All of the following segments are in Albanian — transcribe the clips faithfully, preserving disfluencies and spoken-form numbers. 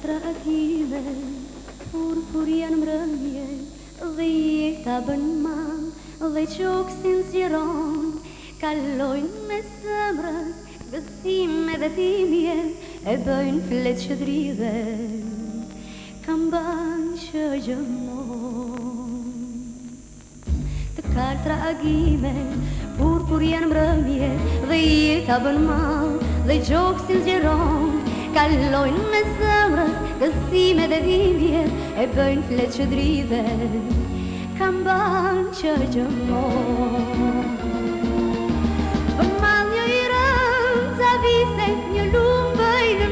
tragime, purpuria në mbrëmje, dhe jeta bën mal, dhe qoksin zjeron, kalojnë me zemrës, gëzime dhe timje, e bëjnë flet që dridhen, kam banë që gjëmon. Të kalë tragime, purpuria në mbrëmje, dhe jeta bën mal, dhe qoksin zjeron, kalojnë me zemrës, gëzime dhe dhimje, e bëjnë flet që dridhen, kam banë që gjëmon. Bën mal një i rëmë, të viset një lumë bëjnë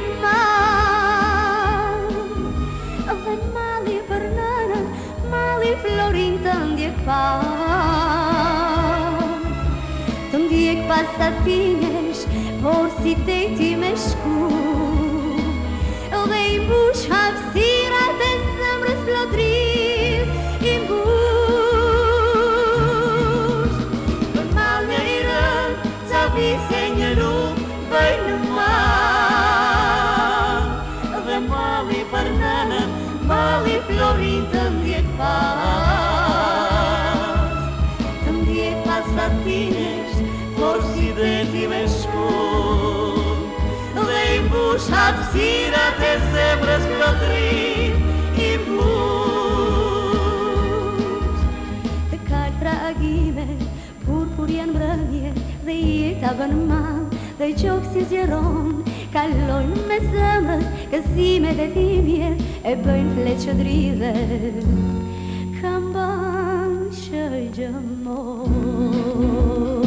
mal, dhe mali për nënën, mali florin të ndjek pas, të ndjek pas atinjesh, por si deti me shku, dhe i mbush hapësirat e zemrës plotrim, i mbush. Për mal në i rëmë, ca vise një lumë, bëjnë mal, dhe mali për nënën, mali florin të ndjek pas, të ndjek pas atinesh, por si deti me shku, dhe i mbush hapësirat e zemrës plotrim, i mbush. Të kalë tragime, purpuria në mbrëmje, dhe jeta bën mal, dhe qoksin zjeron, kalojnë me zemrës, gëzime dhe dhimje, e bëjnë flet që dridhen, kam banë që gjëmon.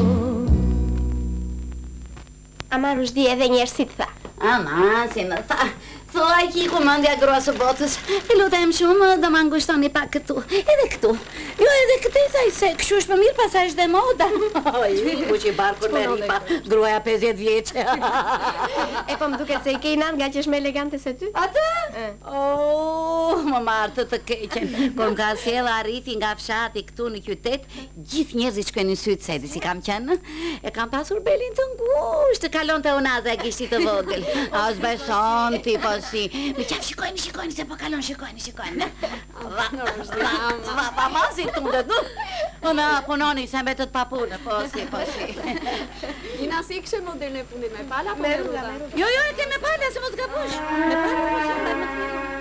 Ama Rushdi edhe njerë si të tha. Ama, si më tha, thua ki komandja grosë botës, e lutem shumë dhe më angushtoni pak këtu, edhe këtu. Jo, edhe këte thaj se këshu është për mirë pasaj dhe moda. Oj, ku që i barkur me ripa, gruaja pesëdhjetë vjeqe. E po më duket se i kejnan nga që është me elegante se ty? Atë? Oh, më martë të keqen. Kur më ka sjellë arriti nga fshati këtu në qytet, gjithë njerëzit shkojnë në sytë se di si kam qenë. E kam pasur belin të ngushtë, kalon të unaza e kishti të vogël. As beson ti po si. Me qaf shikojnë, shikojnë, se po kalon, shikojnë, shikojnë. Va, va, va, ma si tundet, nu? Unë punoni se mbetët pa punë, po si, po si. Ina si kështë model në fundit me pala, po me ruda? Jo, jo, e ke me pala, se mos gabush. Me pala, po si, me më të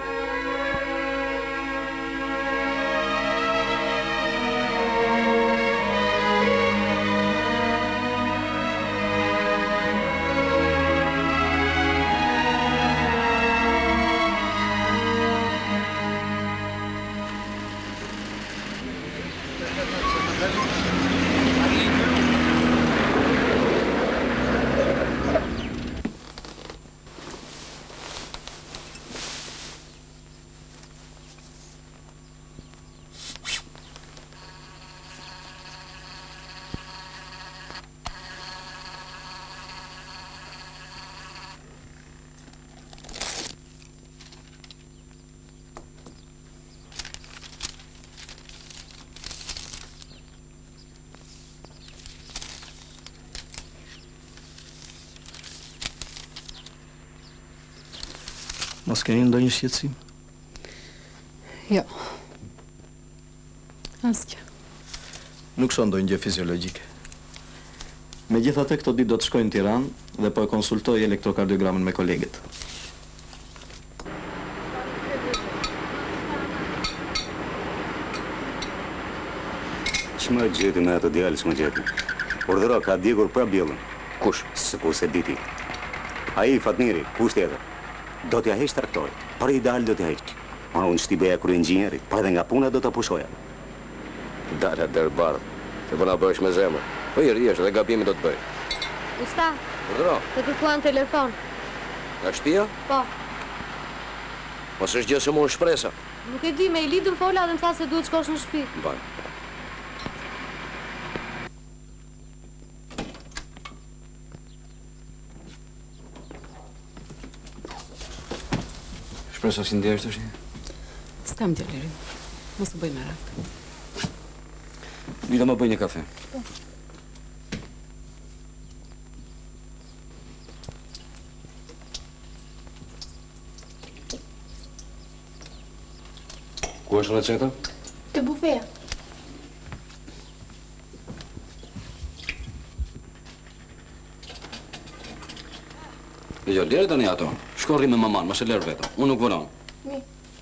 Mos keni ndonjë shqetësim? Jo. Asgjë. Nuk shoh ndonjë gjë fiziologjike. Megjithatë, këto ditë do të shkojnë në Tiranë dhe po e konsultoj elektrokardiogramën me kolegët. Ç'më gjeti me atë djalë, ç'më gjeti. Urdhëro, ka djegur pra bjellën. Kush? S'po se diti. Ai Fatmiri, kush tjetër? Do t'ja heq traktori, për ideal do t'ja heq. Ma unë shti beja kërë inxinjerit, për edhe nga puna do t'a pushoja. Dara dërbardh, se përna bësh me zemër. Po i rriesh dhe gabimi do t'bëj. Usta, Urdhëro. të kërkuan telefon. Nga shtëpia? Po. Mos është gjë se mu në shpresa. Nuk e di, me i lidën fola dhe më tha se duhet shkosh në shtëpi. Ban. Shpresa si ndjesh të shi? S'kam djalirin. Mos u bëj merak. Lida më bëj një kafe. Ku është receta? Te bufeja. Jo, lere tani ato. Shko rri me maman, mos e lër vetë. Unë nuk vënon. Mi.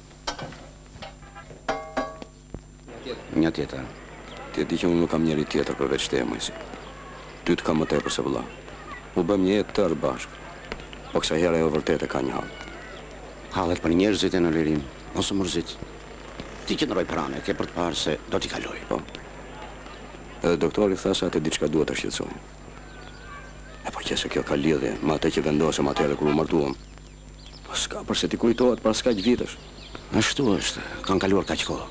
Një tjetër. Ti e di që unë nuk kam njeri tjetër përveç te, Mojsi. Ty të kam më tepër se vëlla. U bëm një jetë tërë bashkë. Po kësa herë e o vërtet e ka një halë. Hallet për njerëzit e në lirim, ose mërzit. Ti qëndroj prane, ke për të parë se do t'i kaloj. Po. Edhe doktori tha se atë diçka duhet të shqetësoj. E po që se kjo ka lidhje, ma atë që vendosëm atëherë kur u martuam. Po s'ka përse ti kujtohet pas kaq vitesh. Ashtu është, kanë kaluar kaq kohë.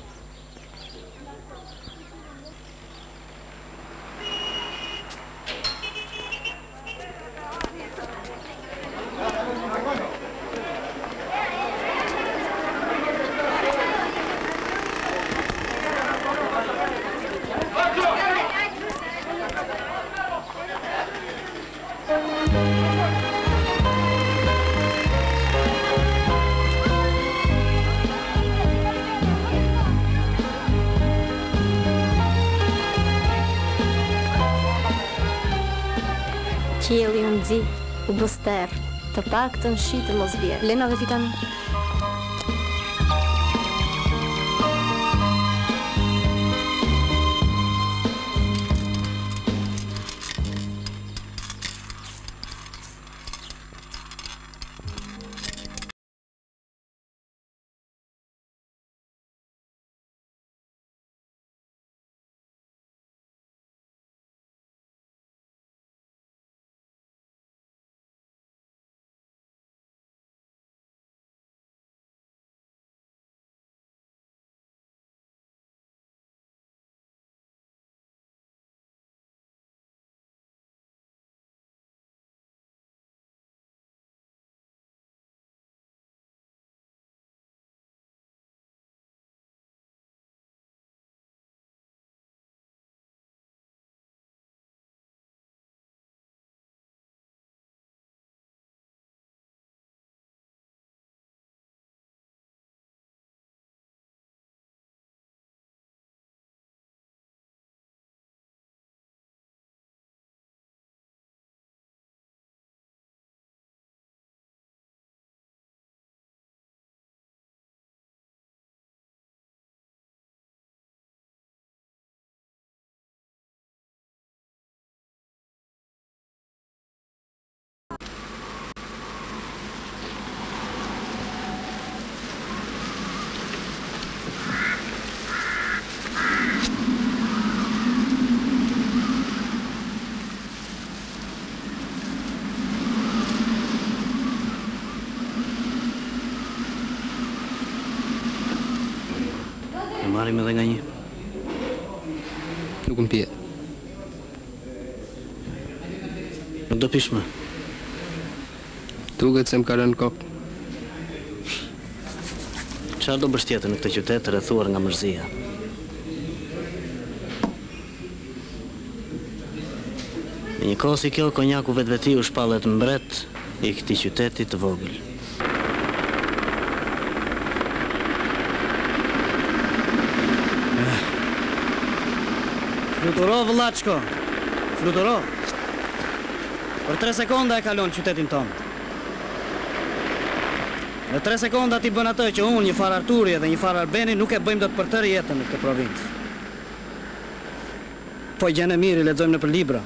Qielli u nxi, u bë ster, të paktën shi të mos vjerë. Lena dhe vitamin. Marim edhe nga një. Nuk më pje. Nuk do pish më. Duket se më ka rënë kokë. Çfarë do bësh tjetër në këtë qytet të rrethuar nga mërzia? Në një kohë si kjo, konjaku vetveti u shpallet mbret i këtij qyteti të vogël. Fluturo, vëllaçko, fluturo. Për tre sekonda e kalon qytetin tonë. Në tre sekonda ti bën atë që unë, një far Arturi dhe një far Arbeni nuk e bëjmë dot për tërë jetën në këtë provincë. Po gjën e mirë i lexojmë në për libra.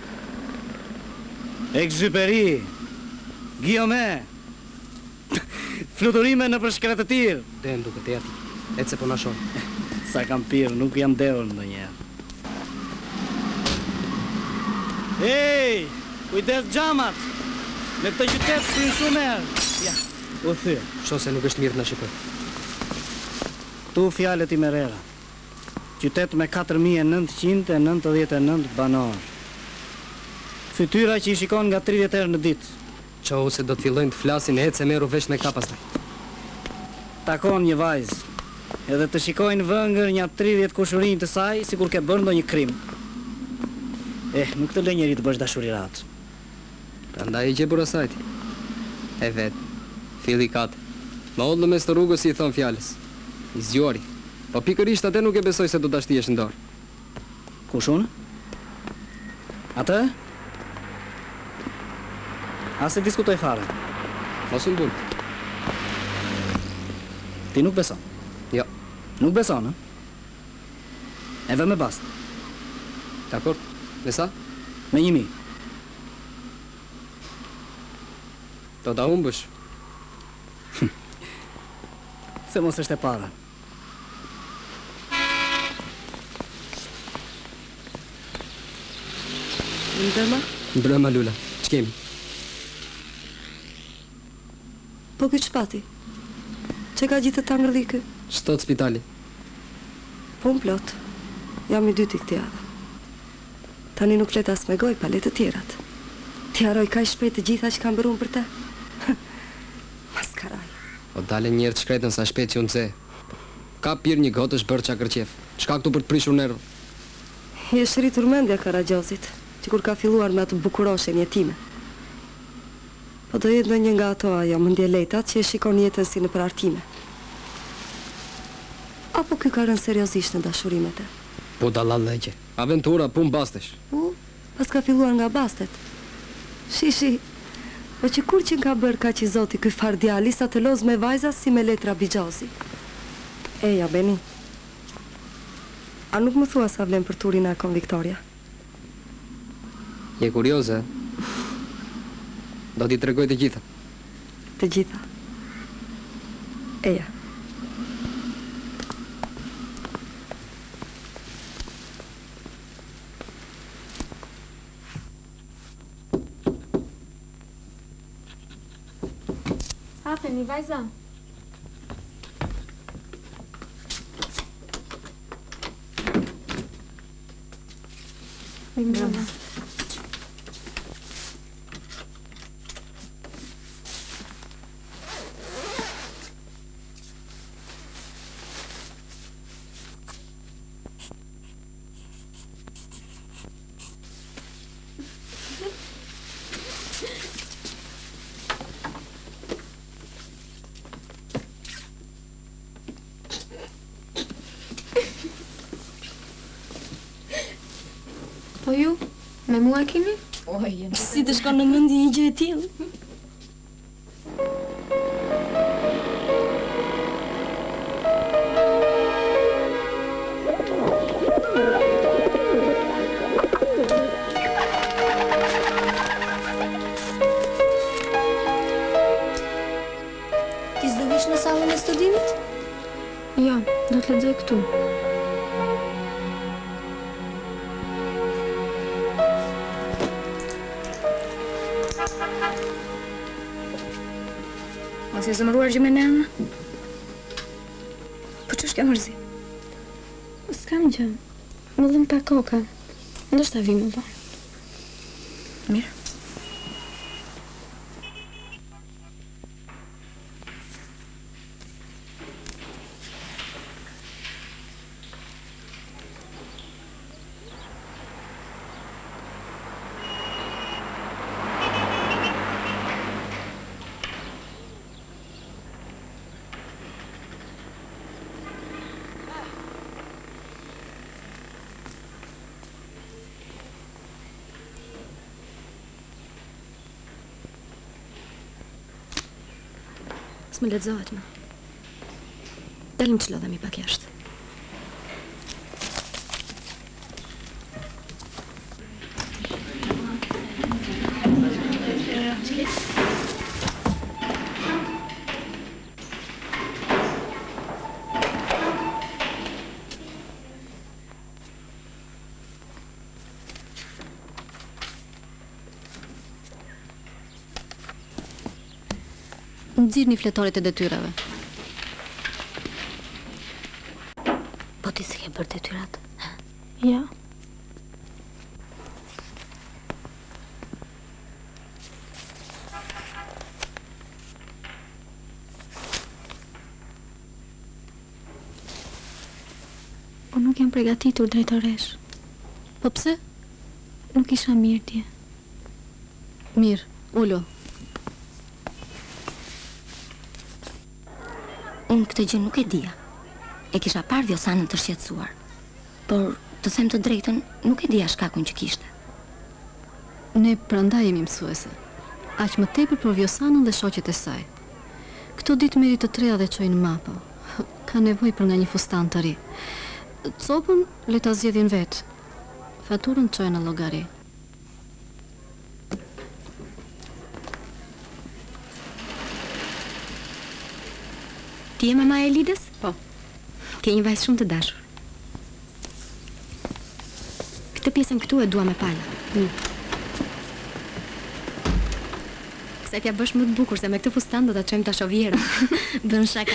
Exupéry, Guillaume, fluturime në për shkretë të tirë. Den duke të jati, etë se po na shoh. Sa kam pirë, nuk jam dehur ndonjëherë. Ej, kujdes xhamat. Në këtë qytet shkruajnë shumë herë. Ja, u thye. Shoh se nuk është mirë të na shikoj. Tu fjalët i Merera. Qytet me katër mijë e nëntëqind e nëntëdhjetë e nëntë banor. Fytyra që i shikon nga tridhjetë herë në ditë. Qohu se do të fillojnë të flasin e ecë e meru vesh me këta pastaj. Takon një vajzë, edhe të shikojnë vëngër një tridhjetë kushurinj të saj, sikur ke bërë ndonjë krim. Eh, nuk të lë njeri të bësh dashurirat. Prandaj i gjepur asajti. E vet, filli katë. Ma ollë mes të rrugës si i thon fjalës. I zgjori. Po pikërisht atë nuk e besoj se do ta shtihesh në dorë. Kush unë? Atë? Ase diskutoj fare. Mos u mbul. Ti nuk beson? Jo. Nuk beson, ë? E vë me bast. Dakor. Me sa? Me një mi. Do ta humbësh. Se mos është e para. Ndërma? Brëma Lula, ç'kemi? Po këtë shpati? Që ka gjithë të ngërli kë? Shtot spitali. Po më plot. Jam i dyti këtë javë. Tani nuk let as me goj, pa le të tjerat. Ti haroj ka i shpejt të gjitha që kam bërun për te. Maskaraj. O dale njerë të shkretën sa shpejt që unë ce. Ka pirë një gotë është bërë qa kërqef. Shka këtu për të prishur nervë. I është rritur mendja Karagjozit, që kur ka filluar me atë bukuroshe njetime. Po do jetë në një nga ato ajo mëndje lejtat që e shikon jetën si në përartime. Apo ky ka rënë seriozisht në dashurimet e? Po dalla legje. Aventura pun bastesh. U, pas ka filluar nga bastet. Shishi, po që kur që nga bërë ka që i zoti këj fardjali sa të loz me vajza si me letra Bigjozi. Eja, Beni. A nuk më thua sa vlen për turin e kon Viktoria? Je kurioze? Do t'i tregoj të gjitha. Të gjitha. Eja. Hapeni, vajza. Bravo. Po ju, me mua keni? Oj, si të shkon në mendje një gjë e tillë? Ti s'do vish në sallën e studimit? Jo, do të lexoj këtu. Mos e zëmëruar Gjimenena? Po që shke mërzi? S'kam gjë. Më dhëm pa koka. Ndoshta vi më vonë. Mirë. S'më lexohet më. Dalim të lodhemi pak jashtë. Nxirrni fletoret e detyrave. Po ti s'e ke bërë detyrat? Ja. Po nuk jam përgatitur drejtoresh. Po pse? Nuk isha mirë tje. Mirë, ulo. Unë këtë gjë nuk e dija. E kisha parë Vjosanën të shqetësuar, por të them të drejtën, nuk e dija shkakun që kishte. Ne prandaj jemi mësuese. Aq më tepër për Vjosanën dhe shoqet e saj. Këto ditë meri të treja dhe çojnë mapo. Ka nevojë për nga një fustan të ri. Copën le ta zgjedhin vet. Faturën çojnë në llogari. Ti je mama e Lidës? Po. Ke një vajzë shumë të dashur. Këtë pjesën këtu e dua me pala. Mm. Kësa t'ja bësh më të bukur, se me këtë fustan do t'a çojmë ta shovjera. Bën shaka.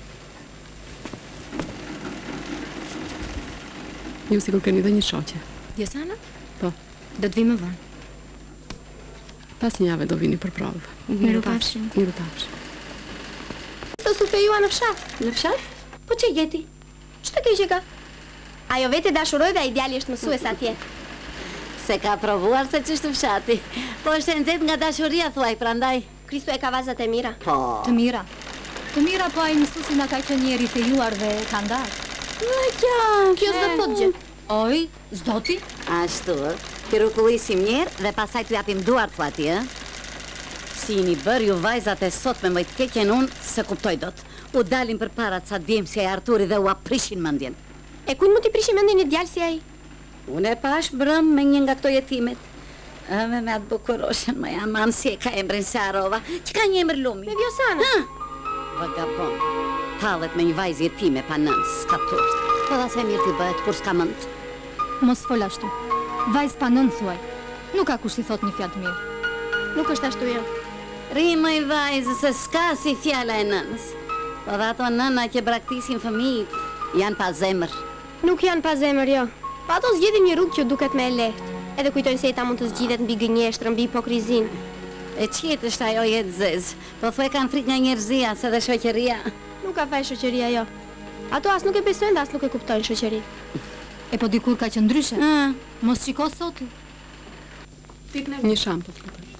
Ju sikur keni dhe një shoqe. Vjosana? Po. Do të vi më vonë. Pas një jave do vini për provë. Miru pafshim. Miru pafshim. Të sufejua në fshat. Në fshat? Po që jeti? Që të keqe ka? Ajo vete dashuroj dhe a ideali është mësues atje. Se ka provuar se ç'është fshati. Po është e nxehtë nga dashuria thuaj, prandaj. Kristu e ka vazat e mira. Po. Të mira. Të mira, po ai mësuesi na ka qenë njëri fejuar dhe ka ndarë. Në kjo, Kjo s'do të thotë gjë. Oj, s'do ti? Ashtu, ti rukullisim njerë dhe pasaj t'u japim duart thua ti, ë? Si një bërë ju vajzat e sot me mëjtë keqen unë, se kuptoj dot. U dalin për para ca djemë si e Arturi dhe u aprishin mendjen. E kujnë mu t'i prishin mendjen një djalë si ai? Unë e pash brëm me një nga këto jetimet. Ëme me atë bukuroshen, më jam anë si e ka emrin se Arova, që ka një emër lumi. Me Vjosanë? Vagabon, tallet me një vajzë jetime pa nëns, s'ka turt. Po dha se mirë t'i bëhet kur s'ka mënd. Mos fol ashtu. Vajz pa nën thuaj. Nuk ka kush i thot një fjalë të mirë. Nuk është ashtu jo. Rima i vajzë se s'ka si fjala e nënës. Po dhe ato nëna që braktisin fëmijët, janë pa zemër. Nuk janë pa zemër jo. Pa ato zgjedhin një rrugë që duket me e lehtë. Edhe kujtojnë se jeta mund të zgjidhet mbi gënjeshtrën, mbi hipokrizin. E qetë është ajo jetë zezë. Po thuaj kanë frikë nga njerëzia, se dhe shoqëria. Nuk ka faj shoqëria jo. Ato as nuk e besojnë dhe as nuk e kuptojnë shoqëri. E po dikur ka që ndryshe. Ah. Mos shiko sot. Një shampo të lutem.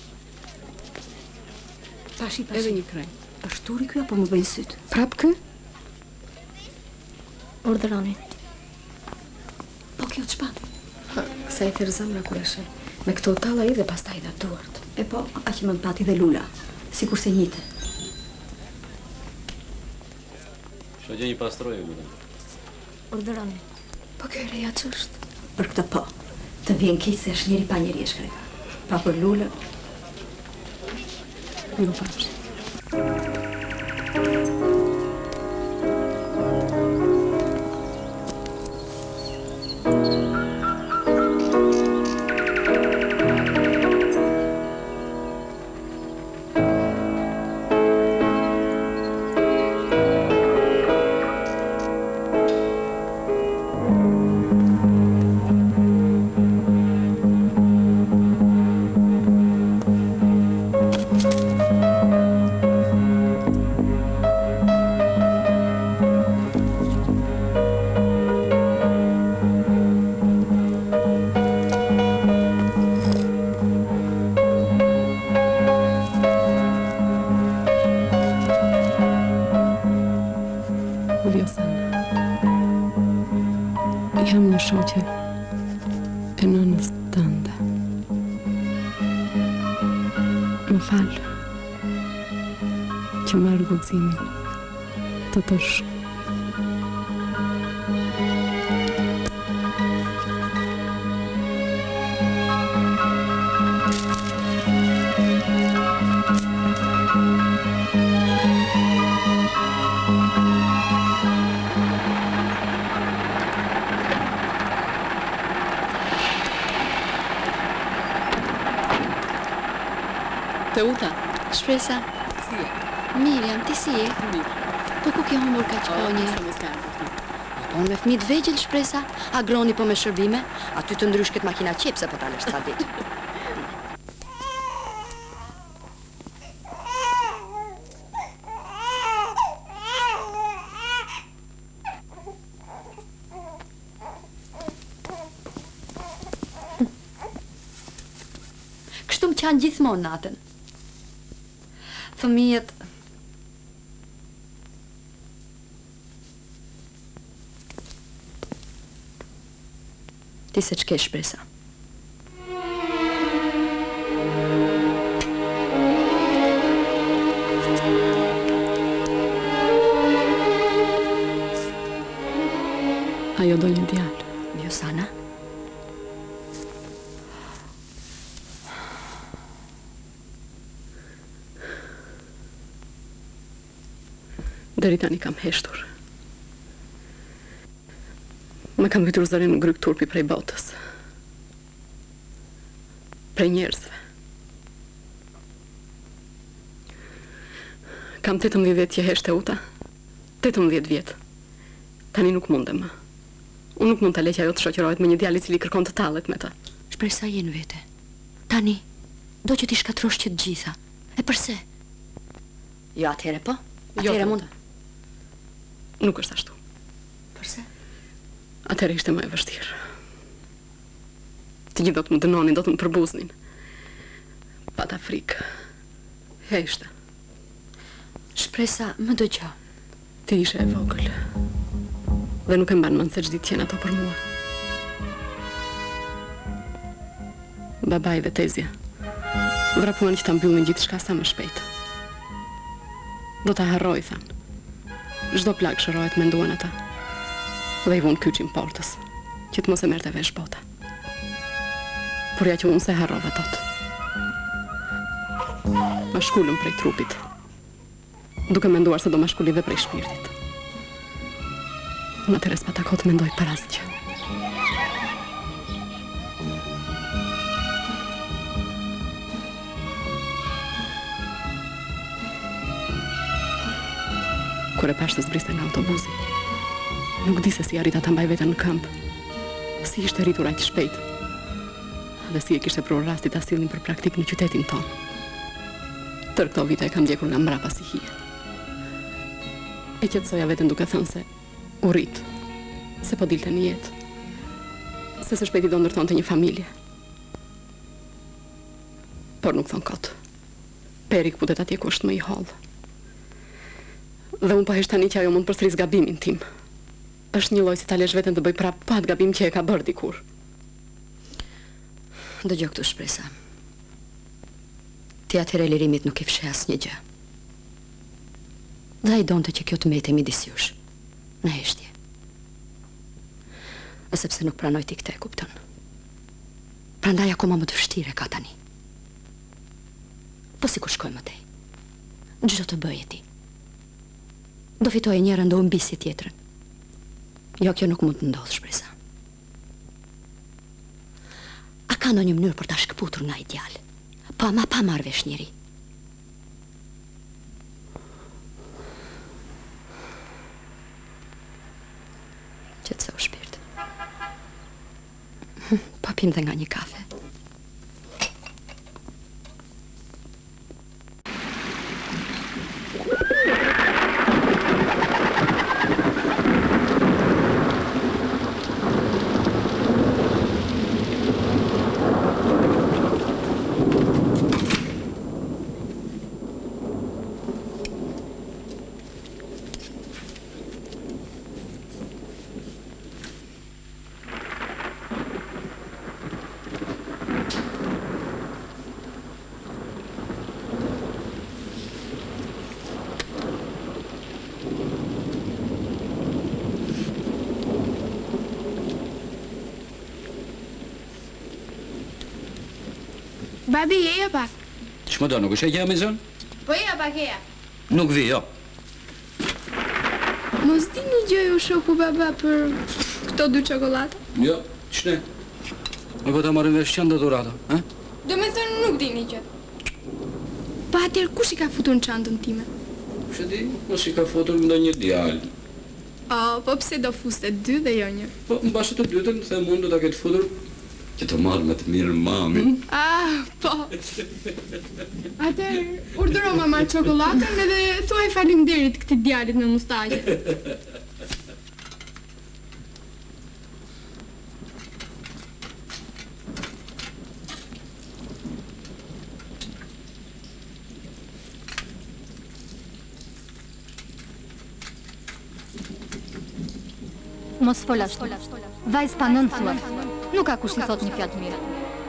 Pashi, pashi. Edhe një krem. Është turi kjo apo më bëjnë syt? Prap kë? Urdhëroni. Po kjo ç'pa? Kësa i thërë zamra kur e shë. Me këto talla i dhe pastaj dhe duart. E po, aq më pati dhe Lula, sikur se njite. Shoqja një pastrojë, më dhe. Urdhëroni. Po kjo e reja ç'është? Për këtë po, të vjen keq se është njeri pa njeri e shkreta. Pa për Lula. Miru pafshim. Jam një shoqe e nënës tënde. Më falë që marrë guximin të të sh... Të uta? Shpresa. Si e? Mirë jam, ti si e? Mirë. Po ku ke humbur kaq kohë një? Se mos ka ardhur. Unë me fëmijë të vegjël shpresa, agroni po me shërbime, aty të ndrysh këtë makina qepse po ta lësh ca ditë. Kështu më qanë gjithmonë natën. Fëmijët Ti se ç'ke shpresa. Ajo do një djalë. Vjosana? Deri tani kam heshtur. Me kam vitur zërin në gryk turpi prej botës. Prej njerëzve. Kam tetëmbëdhjetë vjet që heshte uta. tetëmbëdhjetë vjet. Tani nuk mundem më. Unë nuk mund të leq ajo të shoqërohet me një djalë i cili kërkon të tallet me ta. Shpresa jenë vete. Tani, do që ti shkatrosh që të gjitha. E përse? Jo, atëhere po? Atëhere Jo, mund... Nuk është ashtu. Përse? Atëhere ishte më e vështirë. Të gjithë do të më dënonin, do të më përbuznin. Pata frikë. Heshte. Shpresa, më dëgjo. Ti ishe e vogël. Dhe nuk e mban mend se ç'ditë qenë ato për mua. Babai dhe tezja vrapuan që ta mbyllnin gjithçka sa më shpejt. Do ta harroj, than. Çdo plagë shërohet, menduan ata. Dhe i vonë kyçin portës, që të mos e merrte vesh bota. Por ja që unë se harrova tot. Ma shkullëm prej trupit, duke menduar se do ma shkulli dhe prej shpirtit. Në atëre s'pa takot mendoj për asgjë. Kur e pash të zbriste nga autobusi, nuk di se si arrita ta mbaj veten në këmbë. Si ishte rritur aq shpejt. Dhe si e kishte prur rasti ta sillnin për praktik në qytetin tonë. Tër këto vite e kam ndjekur nga mbrapa si hije. E qetësoja veten duke thënë se u rrit, se po dilte në jetë, se së shpejti do ndërtonte një familje. Por nuk thon kot. Peri kputet atje ku është më i hollë. Dhe unë po hesh tani që ajo mund përsëris gabimin tim. Është një lloj si ta lesh veten të bëj prapë pa atë gabim që e ka bërë dikur. Dëgjoj këtu shpresa. Ti atëherë lirimit nuk i fshe asnjë gjë. Dhe ai donte që kjo të mbetej midis jush, në heshtje. A sepse nuk pranoj ti këtë, e kupton. Prandaj akoma më të vështirë ka tani. Po si kur shkoj më tej. Çdo të bëje ti. Do fitoje njërën, do mbisi tjetrën. Jo, kjo nuk mund të ndodhë, shpresa. A ka ndonjë mënyrë për ta shkëputur nga i djalë? Po ama pa marrë vesh njëri. Qetëso shpirt. Po pim dhe nga një kafe. Babi, jeja pak. Ç'më do, nuk është e gjë me zon? Po jeja pak, jeja. Nuk vi, jo. Mos di një gjë ju shoku baba për këto dy çokolata? Jo, ç'ne? Ne po ta marrim vesh çan dotorata, ha? Do me thënë nuk di një gjë. Pa atëherë kush i ka futur në çantën time? Kush e di? Mos i ka futur ndonjë djalë. Oh, po pse do fuste dy dhe jo një? Po mbashë të dytën, them unë do ta ketë futur që të marrë me të mirë mamin. Ah, po. Atëherë, urdhëro mama çokoladën edhe thuaj faleminderit këtij djalit me mustaqe. Mos fol ashtu. Vajz pa nën thua. Nuk ka kush të thot një fjalë të mirë.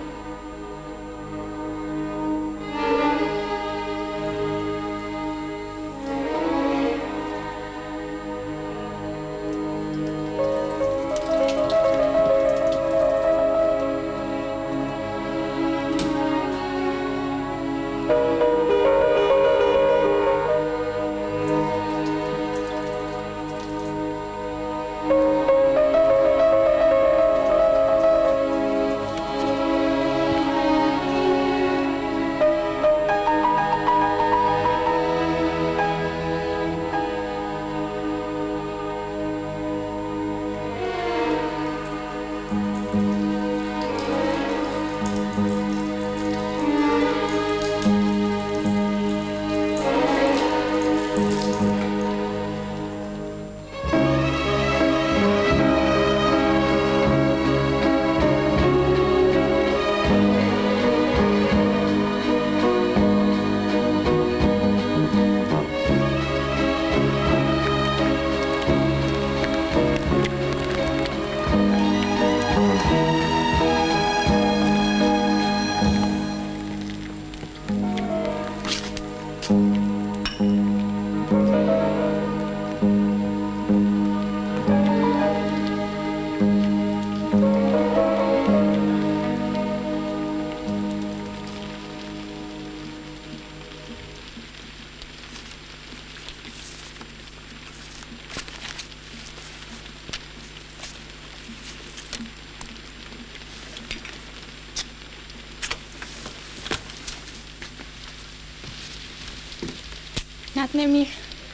Natën e mirë.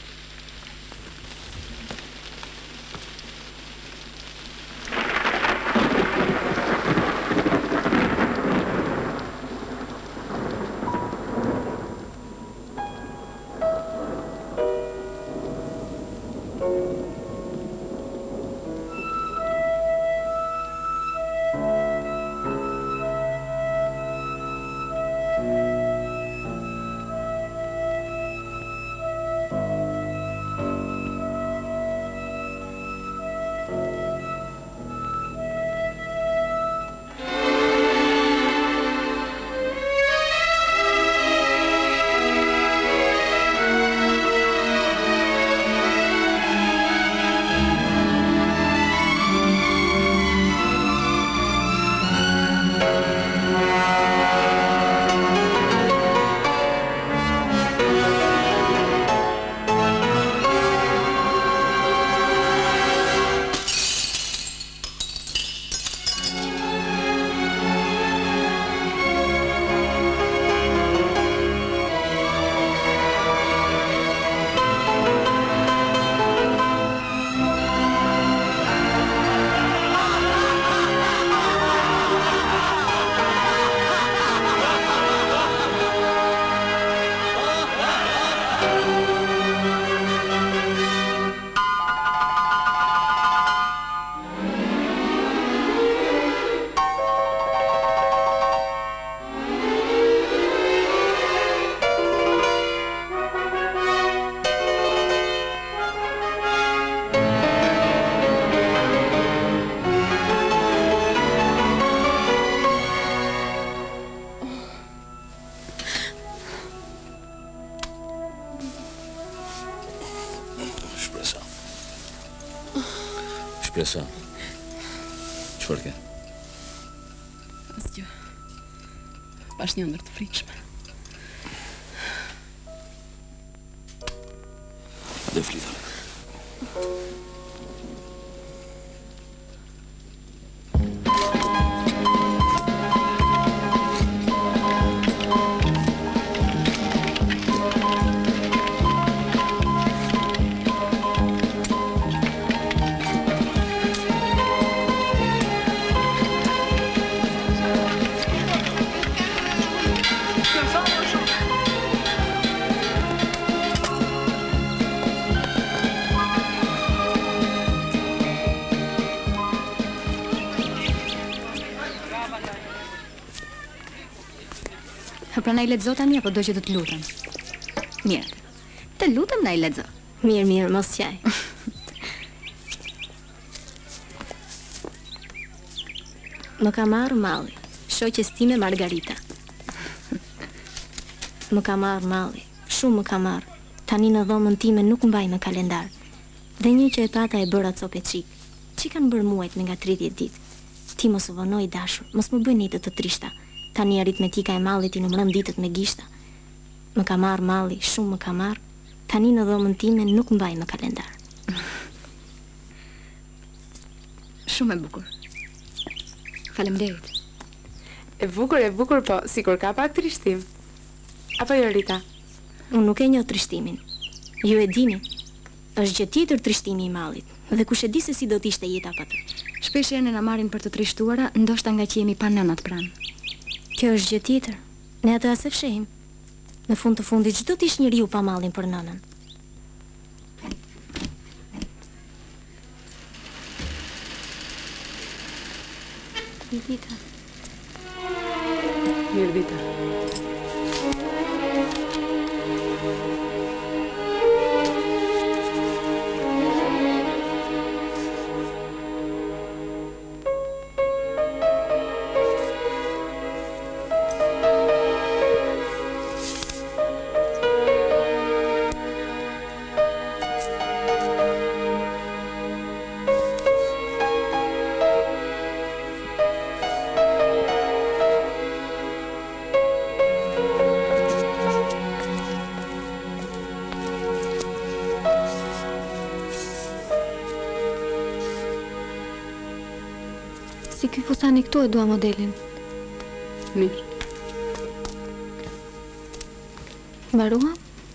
Shpresa. Çfarë ke? Asgjë. Bash një ndër të frikshme. Dhe flitore. Pra na i lexo tani apo do që të të lutem? Mirë. Të lutem na i lexo. Mirë, mirë, mos qaj. Më ka marrë malli, shoqes time Margarita. Më ka marrë malli, shumë më ka marrë. Tani në dhomën time nuk mbaj në kalendar. Dhe një që e pata e bëra copë çik. Çi kanë bërë muajt me nga tridhjetë ditë. Ti mos u vonoj dashur, mos më bëj nitë të trishta. Tani aritmetika e mallit i numëron ditët me gishta. Më ka marrë malli, shumë më ka marrë. Tani në dhomën time nuk mbaj në kalendar. Shumë e bukur. Faleminderit. E bukur, e bukur, po sikur ka pak trishtim. Apo jo, Rita? Unë nuk e njoh trishtimin. Ju e dini. Është gjë tjetër trishtimi i mallit. Dhe kush e di se si do të ishte jeta pa të. Shpesh herë na marrin për të trishtuara, ndoshta nga që jemi pa nënat pranë. Kjo është gjë tjetër. Ne atë as e fshehim. Në fund të fundit çdo të ish njeriu pa mallin për nënën. Mirë dita. Mirë dita. Si ky fustani këtu e dua modelin. Mirë. Mbarua?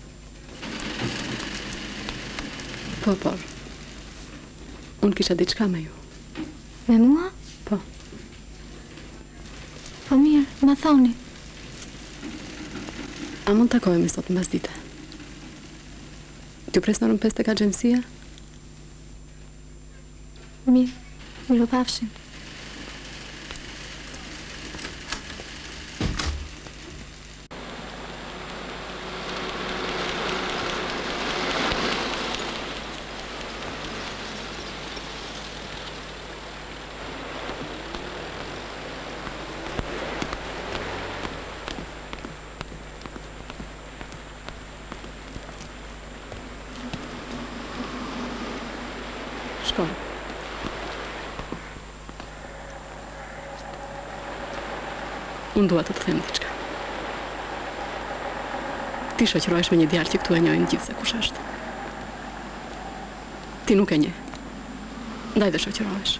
Po, po. Unë kisha diçka me ju. Me mua? Po. Po mirë, ma thoni. A mund takohemi sot mbas dite? T'ju pres në orën pesë tek agjencia? Mirë, mirë pafshim. Shko. Unë dua të të them diçka. Ti shoqërohesh me një djalë që këtu e njohin gjithë se kush është. Ti nuk e njeh. Ndaj dhe shoqërohesh.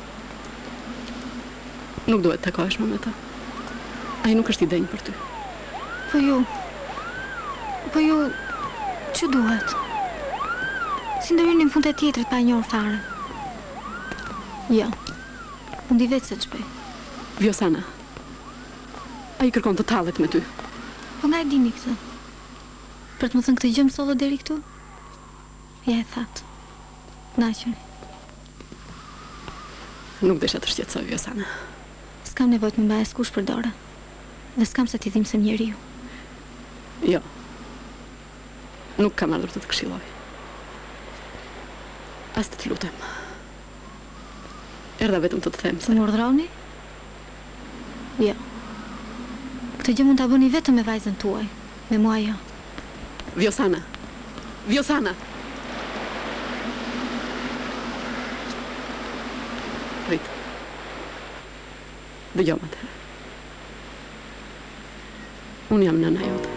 Nuk duhet të takohesh më me ta. Ai nuk është i denjë për ty. Po ju... Po ju... Që duhet? Si ndërhyni në fund e tjetrit pa e njohur fare. Jo. Unë di vetë se ç'bëj. Vjosana. Ai kërkon të tallet me ty. Po nga e dini këtë? Për të më thënë këtë gjë më sollë deri këtu? Ja e thatë. Naqëri. Nuk desha të shqetësoj, Vjosana. S'kam nevojë të më mbaj askush për dorë. Dhe s'kam se ti dhimbse njeriu. Jo. Nuk kam ardhur të të këshilloj. As të të lutem. Erdha vetëm të të them se... Më urdhroni? Jo. Këtë gjë mund ta bëni vetëm me vajzën tuaj. Me mua jo. Vjosana. Vjosana. Rit. Dëgjoj më atëherë. Unë jam nëna jote.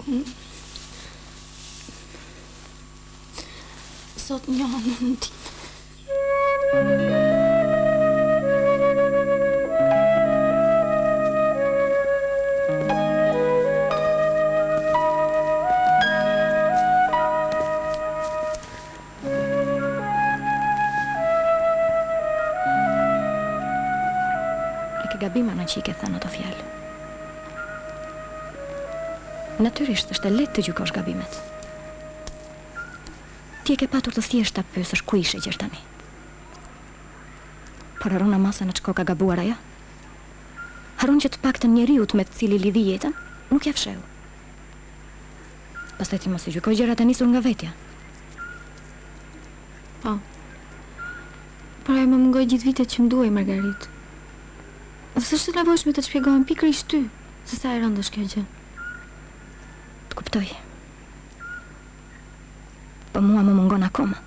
Sot një anën ti. Gabima në që i ke thënë ato fjallë. Natyrisht është e letë të gjykosh gabimet. Ti e ke patur të thjesht ta pyesësh ku ishe që është tani. Por haron në masa në qko ka gabuar aja? Haron që të pak të njeriut me të cili lidhi jetën, nuk ja fsheu. Pastaj ti mos i gjykoj gjërat e nisur nga vetja. Po. Por ajo më mungoj gjithë vitet që më duaj, Margarit. Dhe s'është të nevojshme të të shpjegohem pikërisht ty, se sa e rëndë është kjo gjë. Të kuptoj. Po mua më mungon akoma.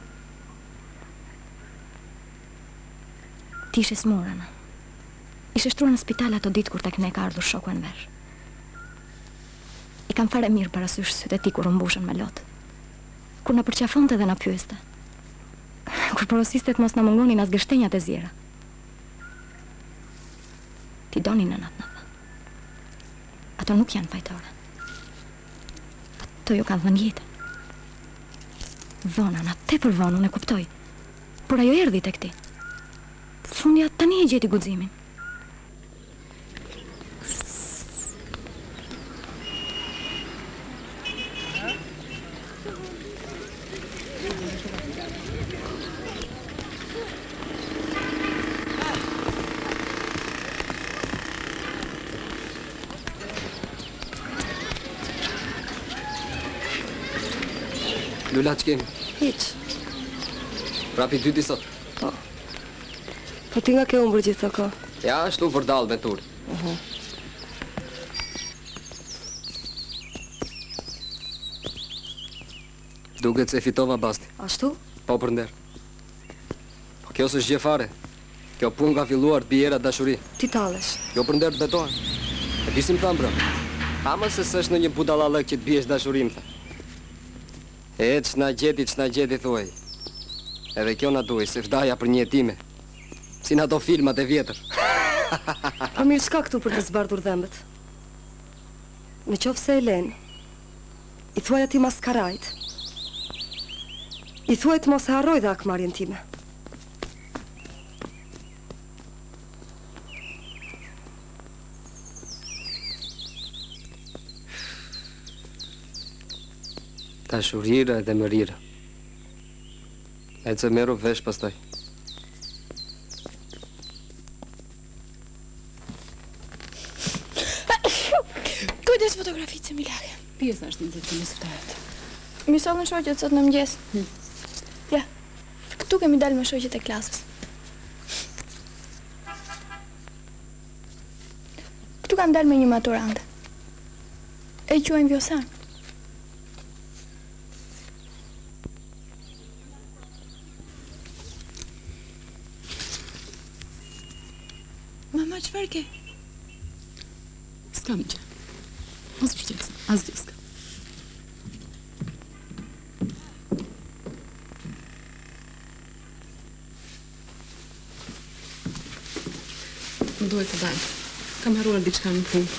Ti ishe smur, Ana. Ishe shtruar në spital ato ditë kur tek ne ka ardhur shoku në verë. I kam fare mirë parasysh sytë e ti kur u mbushën me lot. Kur na përqafonte dhe na pyeste. Kur porosistet mos na mungonin as gështenjat e zjera. Ti doni në natë në tha. Ato nuk janë fajtore. Ato ju kanë dhënë jetë. Dhona, na tepër vonë, unë e kuptoj. Por ajo erdhi tek ti. Fundja tani e gjeti guximin. Lula, që kemi? Hiq. Prapi dyti sot? Po. Po ti nga ke umbër gjithë të ka? Ja, ashtu vërdal me turë. Uh-huh. Duket se fitova basti. Ashtu? Po për nder. Po kjo s'është gjë fare. Kjo pun ka filluar të bjera dashuri. Ti tallesh. Jo për nder të betohen. E disim thamë brëm. Ama se s'është në një budalalëk që të bjesh dashurim, thë. E që na gjeti, që na gjeti, thuaj. Edhe kjo na duaj, se vdaja për një jetime. Si në ato filmat e vjetër. Pa mirë, s'ka këtu për të zbardhur dhembet. Në qofë se Elen, i thuaj ati maskarajt. I thuaj të mos e harroj dhe akmarjen time. Dashurira edhe mërira. E që meru vesh pastaj. Kujdes fotografitë se mi lage. Pjesa është një zetë që nësuftajat. Mi solën shoqet sot në mëgjes. Hmm. Ja, këtu kemi dalë me shoqet e klasës. Këtu kam dalë me një maturante. E quajmë Vjosan. Mama, qëfar ke? S'kam gjë. Mos shqetëse, as gjë s'ka. Më duhet të dalë. Kam haruar diçka në punë.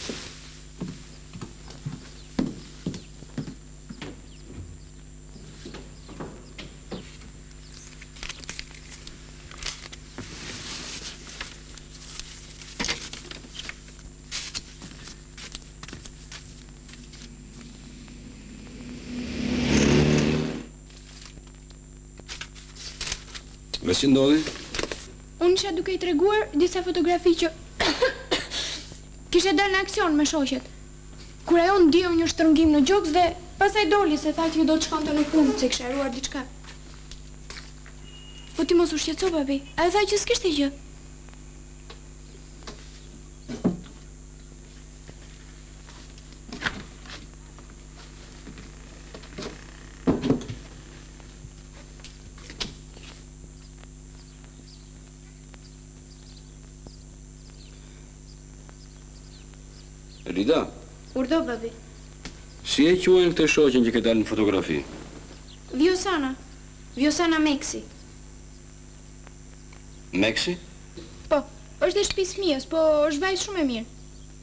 Nga që ndodhi? Unë isha duke i treguar disa fotografi që kishe dalë në aksion me shoqet. Kur ajo ndieu një shtrëngim në gjoks dhe pastaj doli se tha që do të shkonte në punë, se kishte haruar diçka. Po ti mos u shqetëso, babi. Ai tha që s'kishte gjë. Rida? Urdo, babi. Si e quajnë këtë shoqen që ke dalë në fotografi? Vjosana. Vjosana Meksi. Meksi? Po, është e shtëpisë fëmijës, po është vajzë shumë e mirë.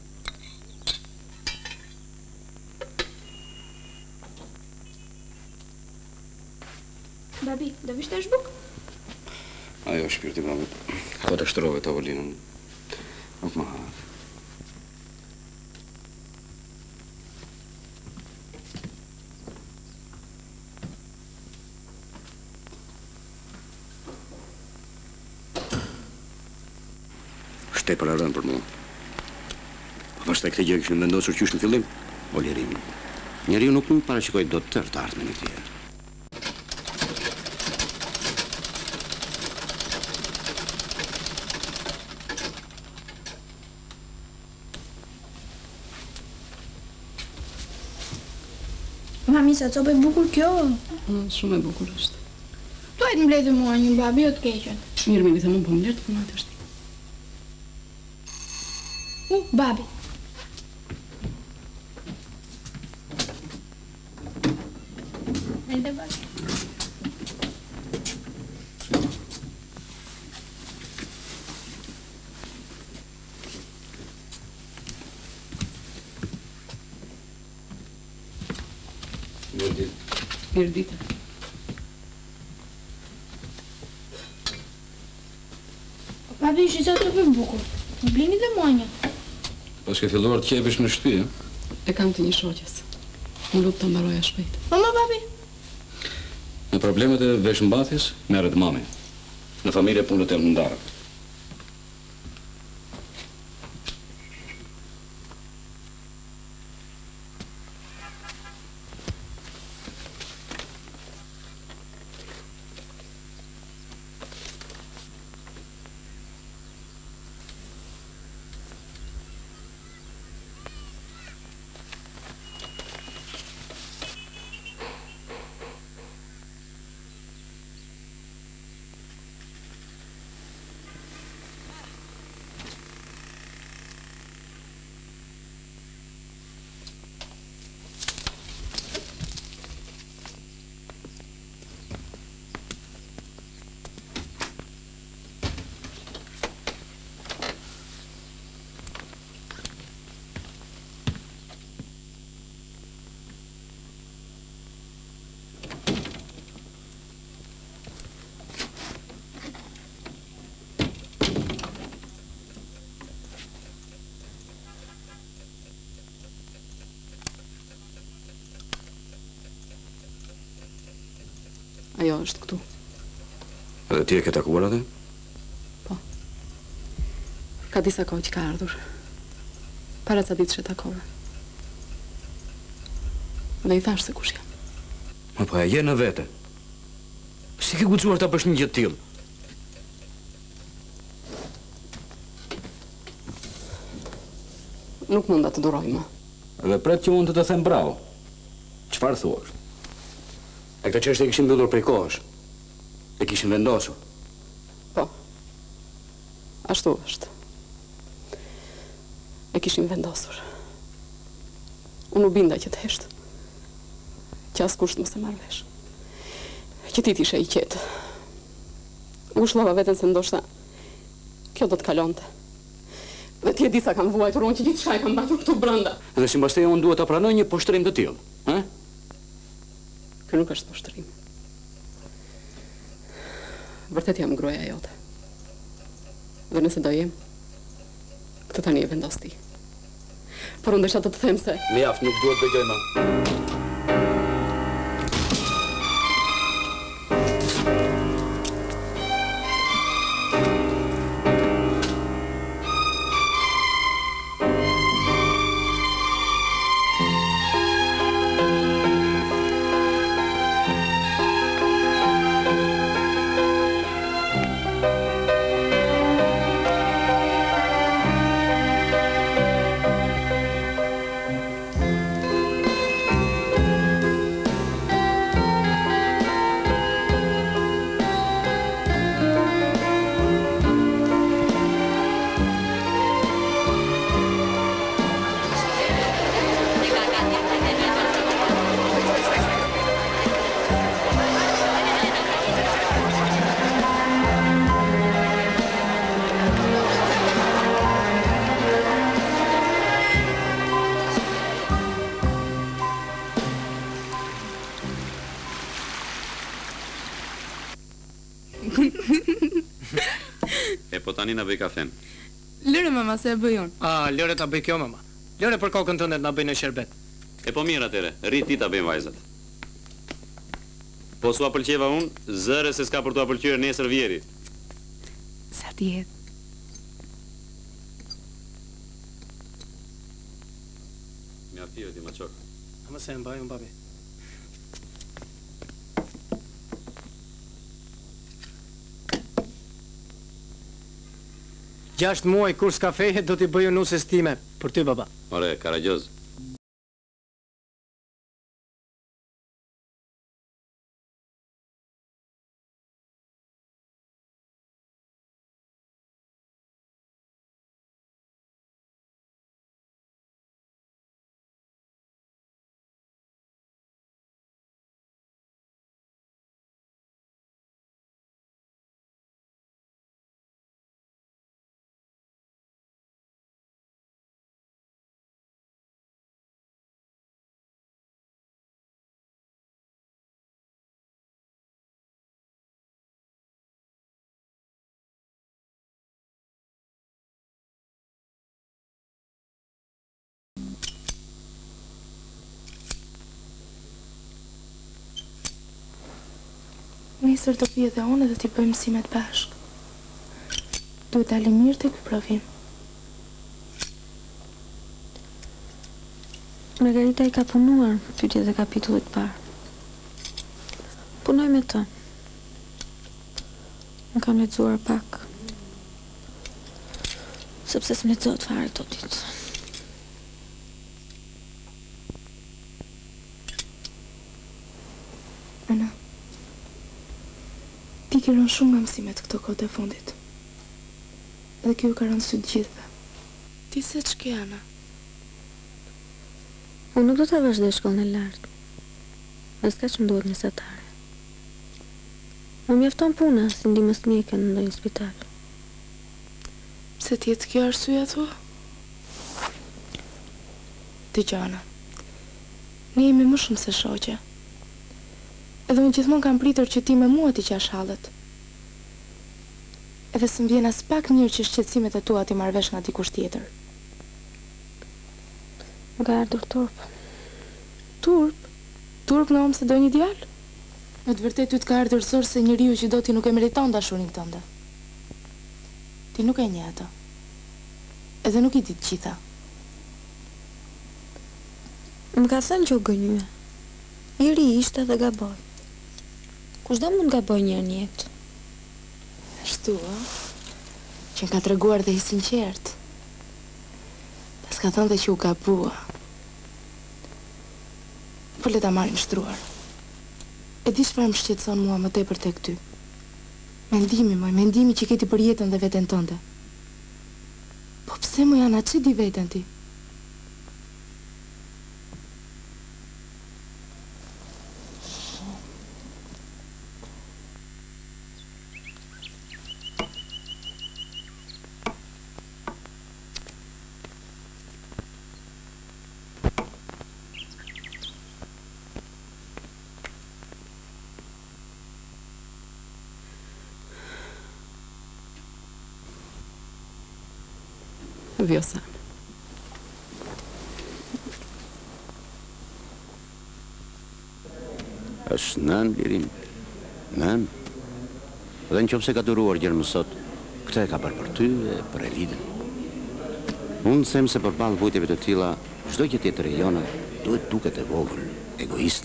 Babi, do vishte zhbuk? Ajo, shpirti babit. Po të shtrove tavolinën. Nuk më ha. Shtej për arën për mua. Pas të këtë gjë këshën vendosur qysh në fillim? O lirim, njeriu nuk mund parashikoj do të tërë të ardhmen e tjerë. Mami, sa copë e bukur kjo? Shumë e bukur është. Tuaj të mbledhe mua një babi o të keqen. Mirë, mirë, të mund po më lirë të përmatë është. U, babi. Hajde, babi. Mirë ditë. Mirë ditë. Babi, shi sa të për bukur. Më blini dhe mua një. Pas ke filluar të qepish në shtëpi, e? E kam të një shoqes. Më lutë të mbaroja shpejt. Mama, babi. Në problemet e veshmbathjes, merret mami. Në familje punët e më ndarë. Ajo është këtu. Edhe ti e ke takuar atë? Po. Ka disa kohë që ka ardhur. Para ca ditë që takove. Dhe i thash se kush jam. Ma po e je në vete. Si ke guxuar ta bësh një gjë të tillë? Nuk mund ta të duroj më. Edhe pret që unë të të them bravo. Çfarë thuash? E këtë çështje e kishin mbyllur prej kohësh. E kishin vendosur. Po. Ashtu është. E kishin vendosur. Unë u binda që të heshtë. Që askusht mos e marrë vesh. Që ti t'ishe i qetë. U shlova veten se ndoshta kjo do të kalonte. Dhe ti e di sa kam vuajtur unë që gjithë shka e kam batur këtu brenda. Dhe si mbas teje unë duhet ta pranoj një poshtrim të tillë, ha? Kjo nuk është poshtrim. Vërtet jam gruaja jote. Dhe nëse do jem, këtë tani e vendos ti. Por unë desha të të them se... Mjaft, nuk duhet dëgjoj më. E po tani na bëj kafen. Lëre mama se e bëj unë. A, lëre ta bëj kjo, mama. Lëre për kokën tënde na bëj në sherbet. E po mirë atëre, rrit ti ta bëjmë vajzat. Po s'ua pëlqeva unë, zëre se s'ka për t'ua pëlqyer nesër vjeri. Sa t'jetë. Mja pire ti ma qok. Ama se mbaj unë, babi. Gjasht muaj kur s'ka feje do t'i bëju nusës time. Për ty, baba. Ore, Karagjoz. Nesër do pije dhe unë dhe t'i bëjmë mësimet bashkë. Duhet dalim mirë të këprovim. Margarita i ka punuar pyetje dhe kapitullit parë. Punoj me të. Më kam lexuar pak. Sepse s'më lexohet fare këto ditë. Ana, ti ke rënë shumë nga mësimet këto kohë të fundit. Dhe kjo ka rënë sy të gjithëve. Ti se ç'ke, Ana? Unë nuk do të vazhdoj shkollën e lartë. Dhe s'ka që më duhet mesatare. Më mjafton puna si ndihmës mjeke në ndonjë spital. Pse ti jetë kjo arsyeja thua? Dëgjoj, Ana. Ne jemi më shumë se shoqe. Edhe unë gjithmonë kam pritur që ti me mua t'i qash hallet. Edhe s'm vjen as pak mirë që shqetësimet e tua ti marrë vesh nga dikush tjetër. Më ka ardhur turp. Turp? Turp nga omë se do një djalë? Në të vërtet ty t'ka ardhur zor se njeriu që do ti nuk e meriton dashurin tënde. Ti nuk e nje ato. Edhe nuk i di të gjitha. Më ka thënë që u gënjye. I ri ishte dhe gaboj. Kushdo mund gaboj njërë një jetë. Ashtu, a? Që ka treguar dhe i sinqert. Pas ka thënë dhe që u gabua. Po le ta marrim shtruar. E di çfarë më shqetëson mua më tepër tek ty. Mendimi, moj, mendimi që keti për jetën dhe veten tënde. Po pse më janë që di veten ti? Vjosa. Është nën, Lirim. Nën. Dhe në qofë se ka duruar gjërë më sot, këta e ka bërë për ty e për Elidën. Unë them se për balë vujtjeve të tilla, çdo gjë tjetër e jona duhet duket e vogël, egoiste.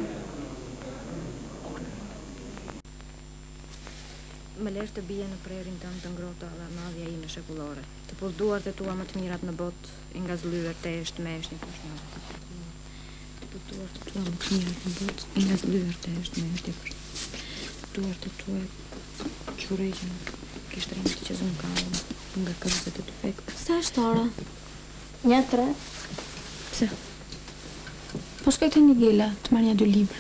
Më lërë të bie në prerin tënë të ngrohtë dhe madhja ime shekullore. Të përduart e tua më të mirat në botë, i nga zlyer të eshtë me eshtë një kushnave. Të përduart e tua më të mirat në botë, i nga zlyer të eshtë me eshtë një kushnave. Të përduart e tua qurejgjën, kishtë rëmë të që zunë kallën, nga kërëzët e të fekë. Sa është ora? Një tre. Pse? Po shkoj të një gela, të marrë një dy libra.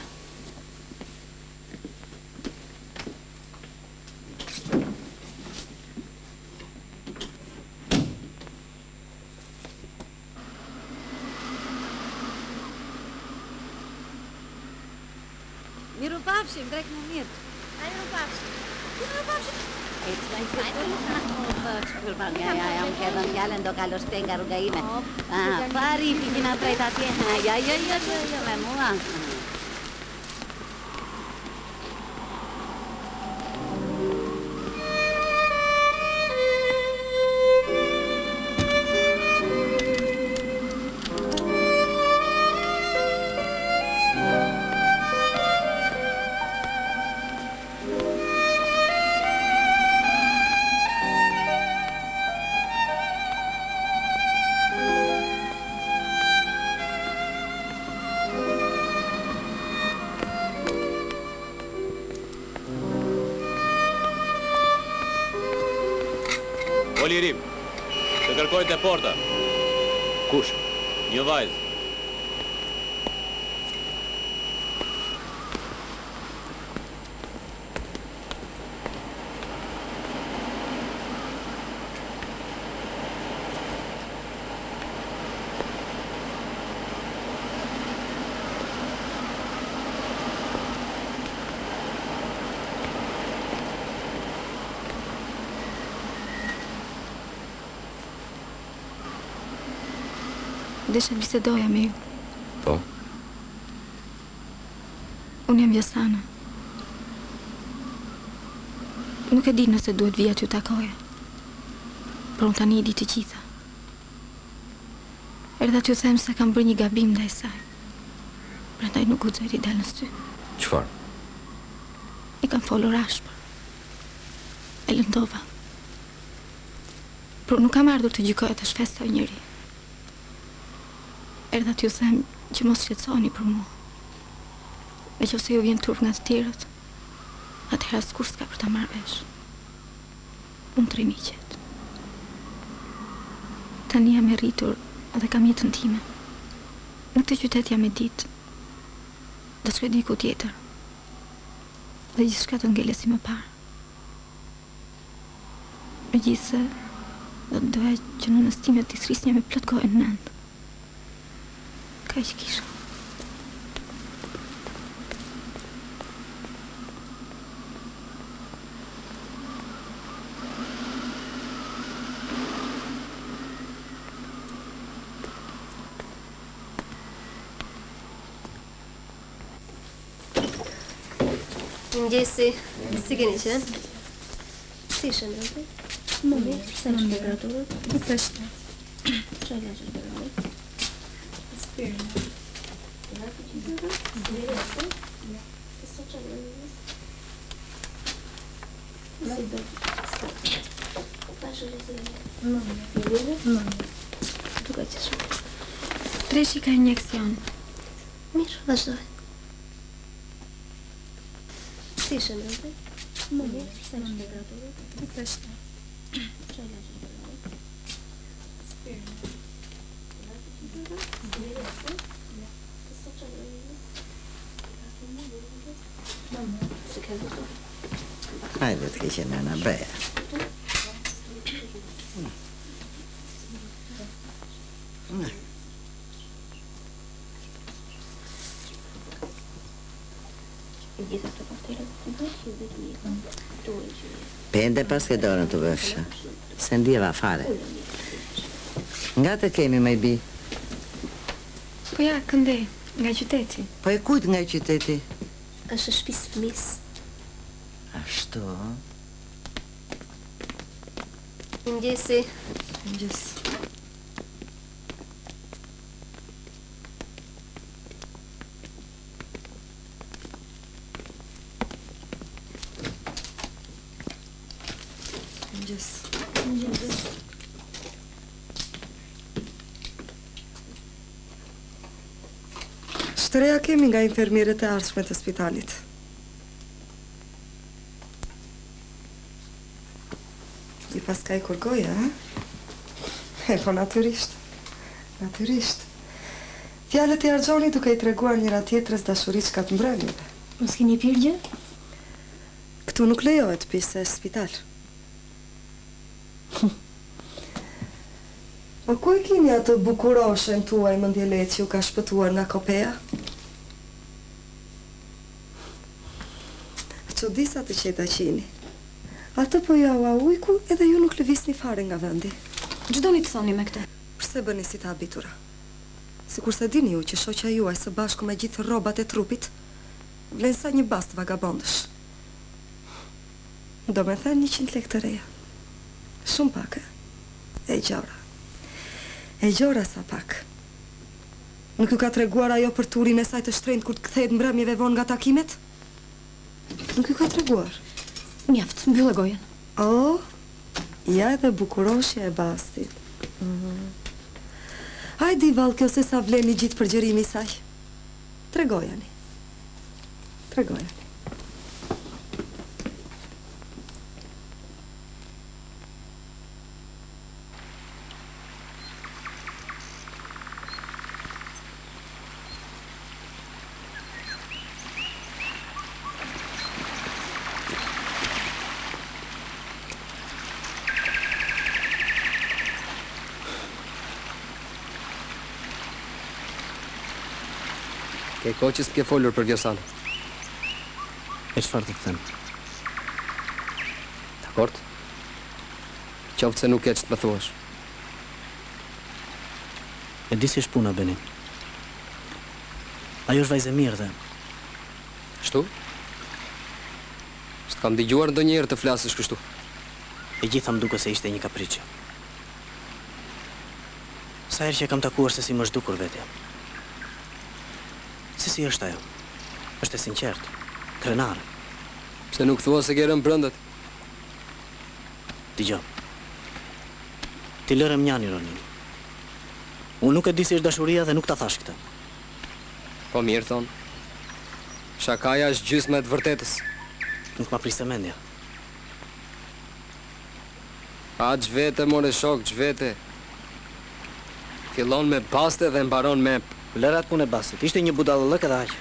Miru pafshim, drejt më mirë. Miru pafshim. Miru pafshim. E, të da i Ja, ja, ja, më kedhën fjallën do kalosh te nga rruga ime. Pari, fikina drejt atje. Ja, jo, jo, jo, jo, me mua. Lirim, të kërkojnë të porta. Kush? Një vajzë. Desha të bisedoja me ju. Po? Unë jam Vjasana. Nuk e di nëse duhet vija t'ju takoja. Por unë tani e di të gjitha. Erdha t'ju them se kam bërë një gabim ndaj saj. Prandaj nuk guxoj t'i dal në sy. Çfarë? I kam folur ashpër. E lëndova. Por nuk kam ardhur të gjykoja të shfestoj njëri. Erdha t'ju them që mos shqetësoni për mua. E që ose ju vjen turp nga të tjerët, atëherë askur s'ka për ta marrë vesh. Unë tre miqet. Tani jam e rritur dhe kam jetën time. Në këtë qytet jam e ditë. Do të shkoj diku tjetër. Dhe gjithçka të ngele si më parë. Megjithse do të doja që në nëstime të thrisnja me plot kohën nëndë. Ka që kisha. Mëngjesi, si keni qenë? Si shëndeti? Më mirë, sa është temperaturët? Këtë është. Çfarë lajë është? Aspirina. Treshi ka injekcion. Mirë, vazhdoj. Si shëndeti? Më mirë, sa është temperaturët? Këtë është. Çfarë lajë është? Aspirina. Hajde të keqe nëna, breja. Pende pas ke dorën të vëshë, se ndjeva fare. Nga të kemi me i bi? Po ja, këndej, nga qyteti. Po e kujt nga qyteti? Është shtëpisë fëmis. Ashtu? Mëngjesi. Mëngjes. Mëngjes. Mëngjes. Shtreja kemi nga infermierët e ardhshme të spitalit. I pas ka i kurgoja, ha? E po natyrisht. Natyrisht. Fjalët e Argjoni duke i treguar njëra tjetrës dashuri çka të mbrëmjeve. Mos keni pirë gjë? Këtu nuk lejohet pise është spital. Po ku e kini atë bukuroshen tuaj mëndjele që ju ka shpëtuar nga kopea? Që disa të qeta qini. Atë po ja ua ujku edhe ju nuk lëvisni fare nga vendi. Çdo një të thoni me këtë? Pse bëni si të habitura? Sikur se dini ju që shoqja juaj së bashku me gjithë rrobat e trupit vlen sa një bast vagabondësh. Do me thënë një qind lekë të reja. Shumë pak, e gjora. E gjora sa pak. Nuk ju ka treguar ajo për turin e saj të shtrenjtë kur të kthehet mbrëmjeve vonë nga takimet? Nuk ju ka treguar. Mjaft, mbyllë gojen. Oh, ja edhe bukuroshja e bastit. Hajdi val kjo se sa vleni gjithë përgjërimi i saj. Tregojani. Tregojani. Ke ko që s'ke folur për Vjosanë. E çfarë të them? Dakord? Qoftë se nuk e që të më thuash. E di si është puna, Beni. Ajo është vajzë e mirë dhe... Shtu? S'të kam dëgjuar ndonjëherë të flasësh kështu. E gjitha më duke se ishte një kapriqe. Sa herë që kam takuar se si më është dukur vetja. Se si është ajo? Është e sinqertë, krenare. Pse nuk thua se ke rënë brëndet? Dgjoj. Ti lërëm njani, Ronin. Unë nuk e di si është dashuria dhe nuk ta thash këtë. Po mirë thonë. Shakaja është gjysma e të vërtetës. Nuk ma priste mendja. A gjvete, more shok, gjvete. Fillon me baste dhe mbaron me... Lërat punë e bastit. Ishte një budallëk edhe aq.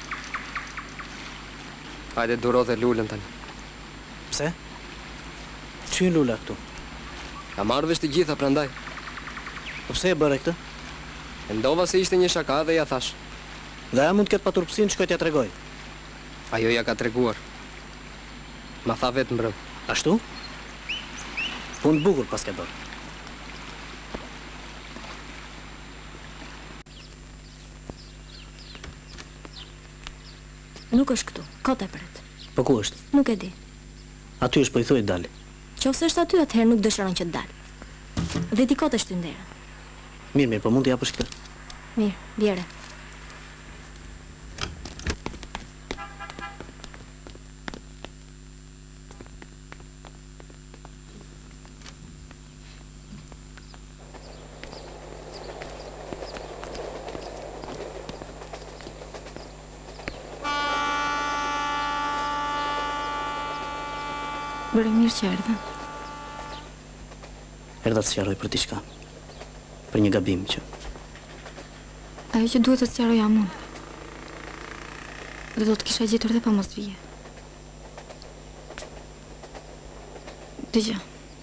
Hajde duro dhe lullën tani. Pse? Çyn lula këtu? Ka marrë vesh të gjitha prandaj. Po pse e bëre këtë? Mendova se ishte një shaka dhe ja thash. Dhe a mund të ketë paturpsinë shkoj t'ja tregoj? Ajo ja ka treguar. Ma tha vetë mbrëm. Ashtu? Punë bukur pas ke bërë. Nuk është këtu, kote pret. Po ku është? Nuk e di. Aty është, po i thuj dali. Qofse është aty, atëherë nuk dëshiron që të dalë. Dhe ti kote është ndera. Mirë, mirë, po mund të japësh këtë. Mirë, bjere. Bërë mirë që erdhen. Erdha të sqaroj për diçka. Për një gabim që... Ajo që duhet të sqaroj jam unë. Dhe do të kisha gjetur dhe pa mos vije. Dëgjoj.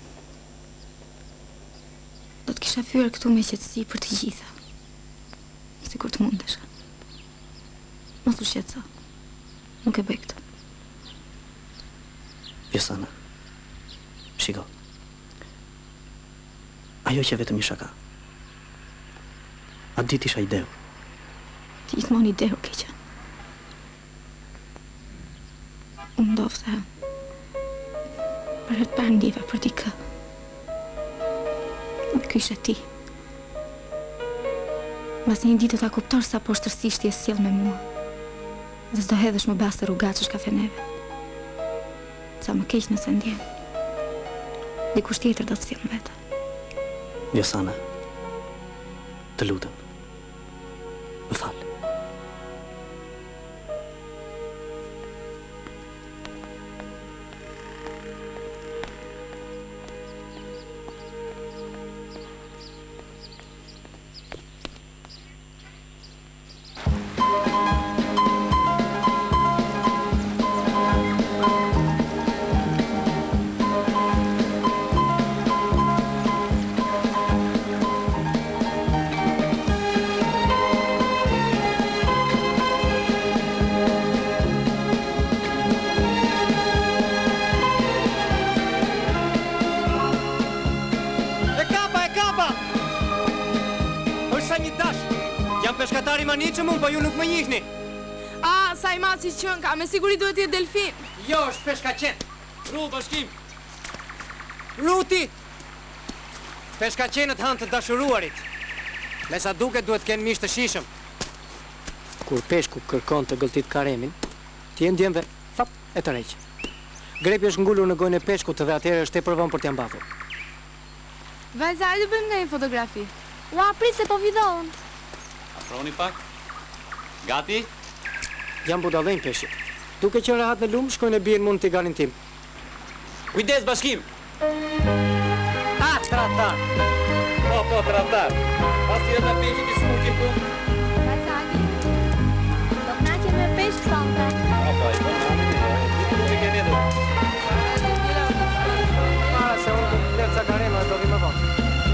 Do të kisha fyer këtu me qetësi për të gjitha. Sikur të mundesh. Mos u shqetëso. Nuk e bëj këtë. Vjosana. Shiko. Ajo që vetëm një shaka. A dit isha ideu. Ti gjithmonë ideu ke qenë. Unë ndofte. Për herë të parë ndjeva për ti kë. Dhe ky ishe ti. Mbas një ditë ta kuptosh sa poshtërsisht je sjell me mua. Dhe s'do hedhësh më bas të rrugaçësh kafeneve. Sa më keq nëse ndjen. Dikush tjetër do të sjell vetë. Vjosana, të lutem. Më fal. peshkatari maniqëm unë, po ju nuk më njihni. A, sa i madh si qënë ka, me siguri duhet jetë delfin. Jo, është peshkaqen. Ru, bashkim. Ruti! Peshkaqenët hanë të dashuruarit. Me sa duket duhet kënë mish të shishëm. Kur peshku kërkon të gëlltit karemin, ti e ndjen dhe fap e të reqë. Grepi është ngullur në gojnë e peshkut dhe atëherë është e përvon për t'jam bathur. Vajza, hajde bëjmë në një fotografi. Ua, prit se po vidon. Afroni pak. Gati? Jam budallën peshit. Duke që rahat në lumë, shkojnë e birë mund t'i ganin tim. Kujdes, bashkim! A, tratar! Po, po, tratar. Pas t'i të peshit i smukim ku. Vajza, hajde. Do knaqe me peshk sante. A, pa, i po, në keni edu. Para se unë të letë sa karema e do vi më vonë.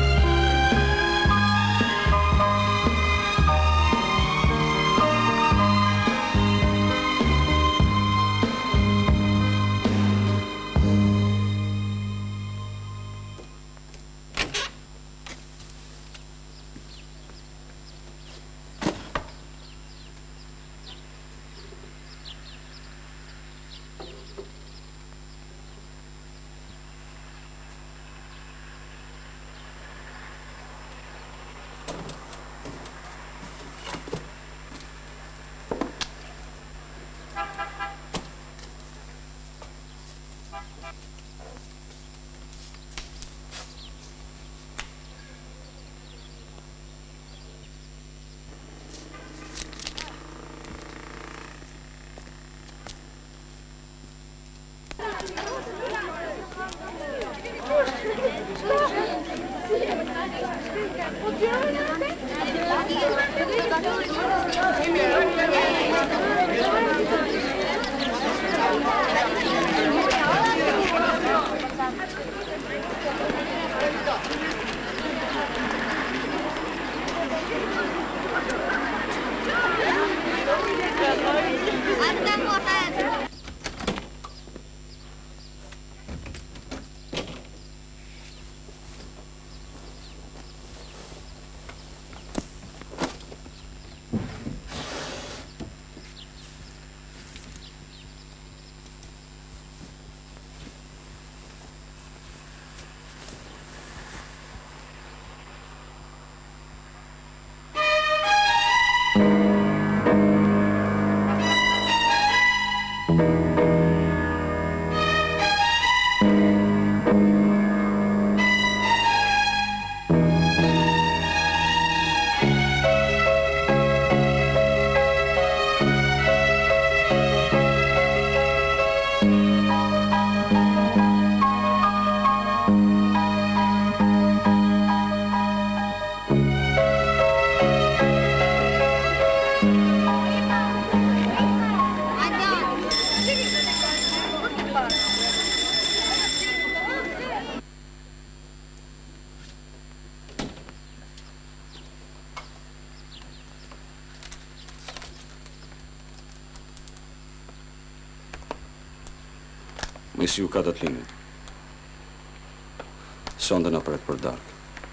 Me si u ka të t'lini. Sonde në pret për darkë.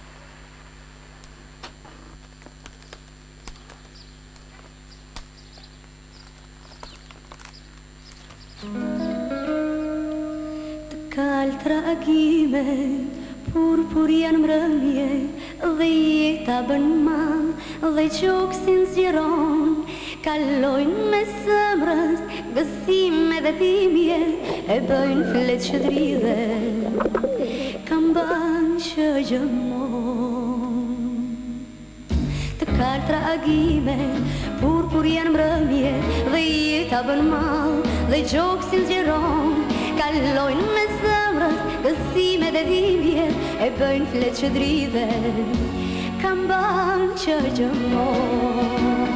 Të kalë tragime, purpur janë mrëmje, dhe jeta bën mal, dhe qoksin zgjeron, kalojnë me sëmrës, gësime dhe timje, e bëjnë flet që dridhe, kam banë që gjëmon. Të kalë tragime, purpur janë mrëmje, dhe jeta bën mal, dhe qoksin zgjeron, kalojnë me sëmrës, gësime dhe timje, e bëjnë flet që dridhe, kam banë që gjëmon.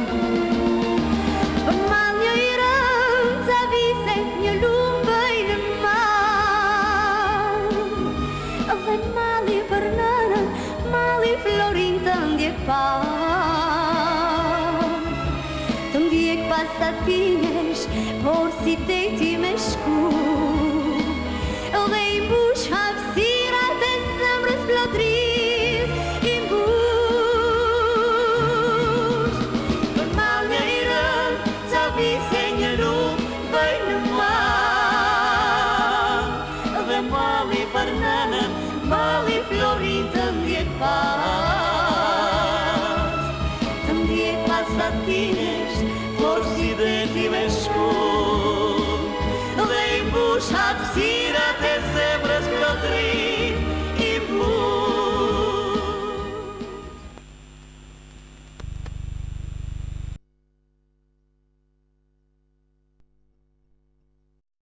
Të ndjek pas atinesh, por si deti me shku, dhe i mbush hapësirat e zemrës plotrit, i mbush forsi dhe ti me shku dhe i mbushat si